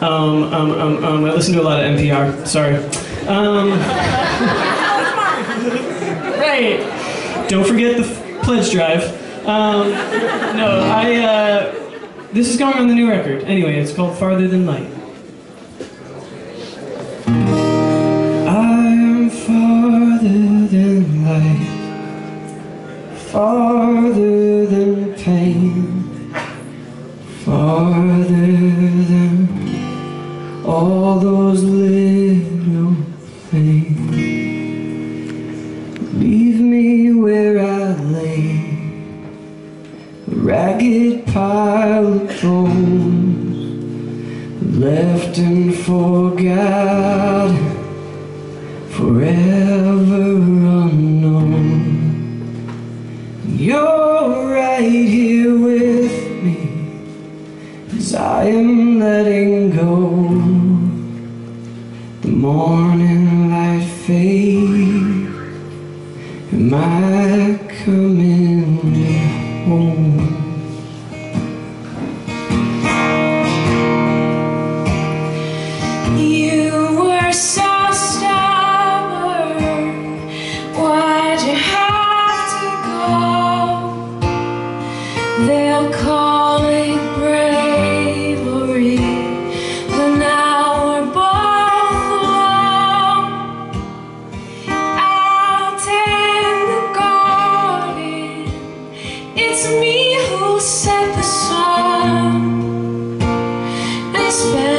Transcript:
I listen to a lot of NPR. Sorry. Right. Don't forget the pledge drive. This is going on the new record. Anyway, it's called Farther Than Light. I'm farther than light, farther than pain, farther than all those little things. Leave me where I lay, a ragged pile of bones, left and forgotten, forever unknown. You're right here with me as I am letting go. The morning light fades, am I coming home? You were so stubborn, why'd you have to go? They'll call it bravery, but now we're both alone. I'll tend the garden, it's me who set the sun and spend